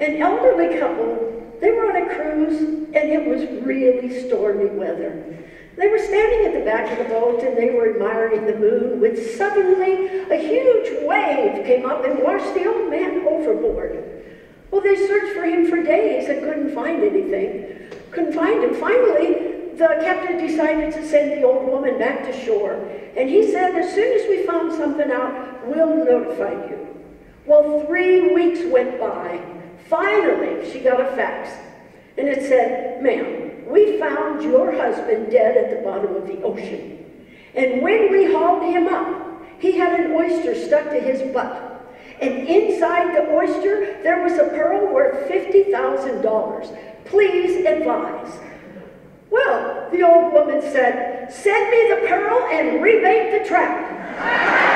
an elderly couple. They were on a cruise, and it was really stormy weather. They were standing at the back of the boat, and they were admiring the moon, when suddenly a huge wave came up and washed the old man overboard. Well, they searched for him for days and couldn't find anything. Couldn't find him. Finally, the captain decided to send the old woman back to shore. And he said, as soon as we found something out, we'll notify you. Well, 3 weeks went by. Finally, she got a fax. And it said, ma'am, we found your husband dead at the bottom of the ocean. And when we hauled him up, he had an oyster stuck to his butt. And inside the oyster, there was a pearl worth $50,000. Please advise. Well, the old woman said, send me the pearl and rebate the trap.